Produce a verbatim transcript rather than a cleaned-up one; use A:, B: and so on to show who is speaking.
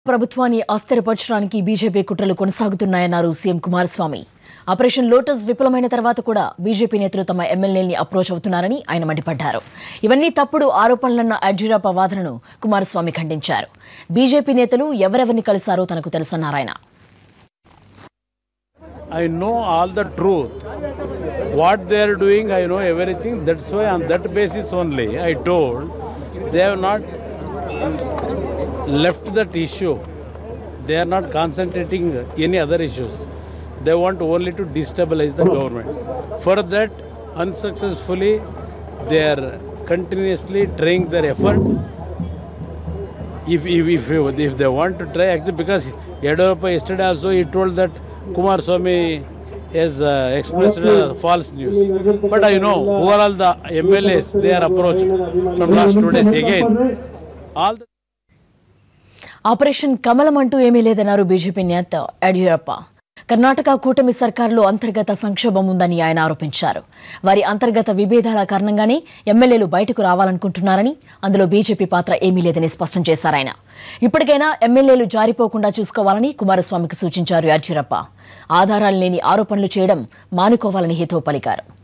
A: ప్రభుత్వాన్ని అస్థిరపరచడానికి బీజేపీ కుట్రలు కొనసాగుతున్నాయన్నారు సీఎం కుమారస్వామి. ఆపరేషన్ లోటస్ విఫలమైన తర్వాత కూడా బీజేపీ నేతలు తమ ఎమ్మెల్యేల్ని అప్రోచ్ అవుతున్నారని ఆయన మండిపడ్డారు. ఇవన్నీ తప్పుడు ఆరోపణలన్న యెడ్యూరప్ప వాదనను కుమారస్వామి ఖండించారు. బీజేపీ నేతలు ఎవరెవరిని కలిశారో తనకు తెలుసన్నారు ఆయన.
B: I know all the truth. What they are doing, I know everything. That's why on that basis only I told they have not left that issue. They are not concentrating any other issues. They want only to destabilize the government. For that, unsuccessfully, they are continuously trying their effort. If if if, if they want to try, actually, because Yeddyurappa yesterday also he told that Kumaraswamy has uh, expressed uh, false news. But I know who are all the M L As they are approached from last two days again. All the
A: operation కమలం అంటూ ఏమీ లేదన్నారు BJP నేత యెడ్యూరప్ప. కర్ణాటక కూటమి సర్కారులో అంతర్గత సంక్షోభం ఉందని ఆయన ఆరోపించారు. వారి అంతర్గత విభేదాల కారణంగానే ఎమ్మెల్యేలు బయటకు రావాలనుకుంటున్నారని, అందులో బీజేపీ పాత్ర ఏమీ లేదని స్పష్టం చేశారు ఆయన. ఇప్పటికైనా ఎమ్మెల్యేలు జారిపోకుండా చూసుకోవాలని కుమారస్వామికి సూచించారు యెడ్యూరప్ప. ఆధారాలు లేని ఆరోపణలు చేయడం మానుకోవాలని హితవు పలికారు.